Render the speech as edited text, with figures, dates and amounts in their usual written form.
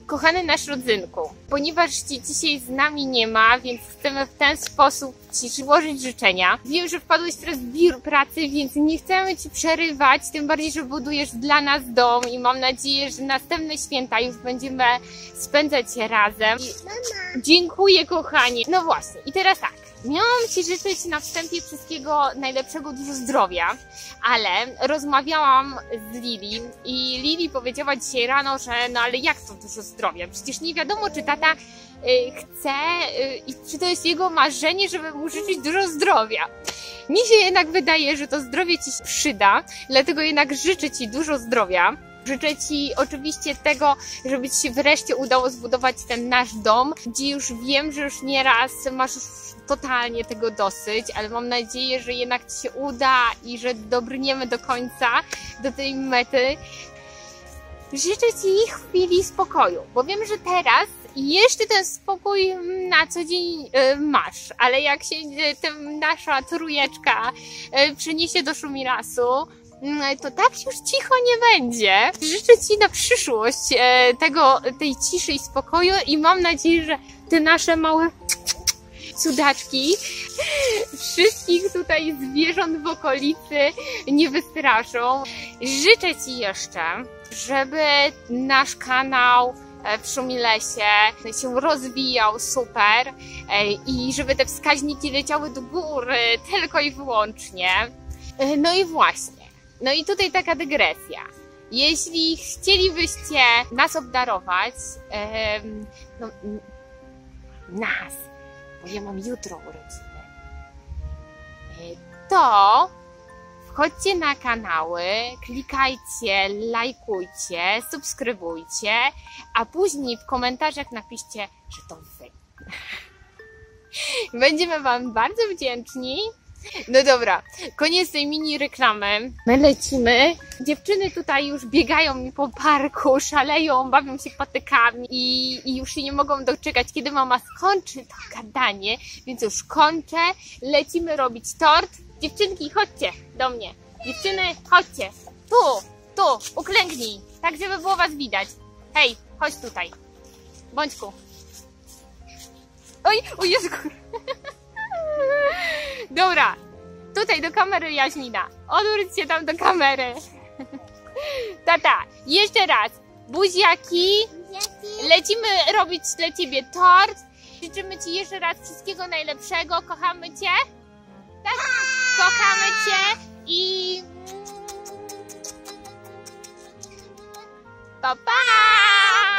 Kochany nasz rodzynku, ponieważ Cię dzisiaj z nami nie ma, więc chcemy w ten sposób Ci złożyć życzenia. Wiem, że wpadłeś teraz w wir pracy, więc nie chcemy Ci przerywać, tym bardziej, że budujesz dla nas dom i mam nadzieję, że następne święta już będziemy spędzać razem. Dziękuję, kochanie. No właśnie, i teraz tak. Miałam Ci życzyć na wstępie wszystkiego najlepszego, dużo zdrowia, ale rozmawiałam z Lili i Lili powiedziała dzisiaj rano, że no ale jak to dużo zdrowia? Przecież nie wiadomo, czy tata chce i czy to jest jego marzenie, żeby mu życzyć dużo zdrowia. Mi się jednak wydaje, że to zdrowie Ci się przyda, dlatego jednak życzę Ci dużo zdrowia. Życzę Ci oczywiście tego, żeby Ci się wreszcie udało zbudować ten nasz dom, gdzie już wiem, że już nieraz masz już totalnie tego dosyć, ale mam nadzieję, że jednak Ci się uda i że dobrniemy do końca, do tej mety. Życzę Ci chwili spokoju, bo wiem, że teraz jeszcze ten spokój na co dzień masz, ale jak się nasza trójeczka przeniesie do Szumirasu, to tak już cicho nie będzie. Życzę Ci na przyszłość tej ciszy i spokoju i mam nadzieję, że te nasze małe cudaczki wszystkich tutaj zwierząt w okolicy nie wystraszą. Życzę Ci jeszcze, żeby nasz kanał w Szumilesie się rozwijał super i żeby te wskaźniki leciały do góry tylko i wyłącznie. No i właśnie. No i tutaj taka dygresja. Jeśli chcielibyście nas obdarować, nas, bo ja mam jutro urodziny, to wchodźcie na kanały, klikajcie, lajkujcie, subskrybujcie, a później w komentarzach napiszcie, że to wy. Będziemy Wam bardzo wdzięczni. No dobra, koniec tej mini reklamy. My lecimy. Dziewczyny tutaj już biegają mi po parku, szaleją, bawią się patykami i już się nie mogą doczekać, kiedy mama skończy to gadanie, więc już kończę. Lecimy robić tort. Dziewczynki, chodźcie do mnie. Dziewczyny, chodźcie. Tu, uklęknij, tak żeby było Was widać. Hej, chodź tutaj. Bądźku. Oj, o Jezu. Dobra, tutaj do kamery Jaśmina. Odwróć się tam do kamery. Tata, jeszcze raz. Buziaki. Lecimy robić dla Ciebie tort. Życzymy Ci jeszcze raz wszystkiego najlepszego. Kochamy Cię. Tak? Kochamy Cię i... Pa, pa!